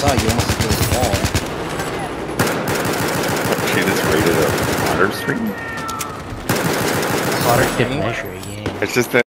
saw you almost hit the wall. She just rated a water stream? Water Good measure, yeah. It's just that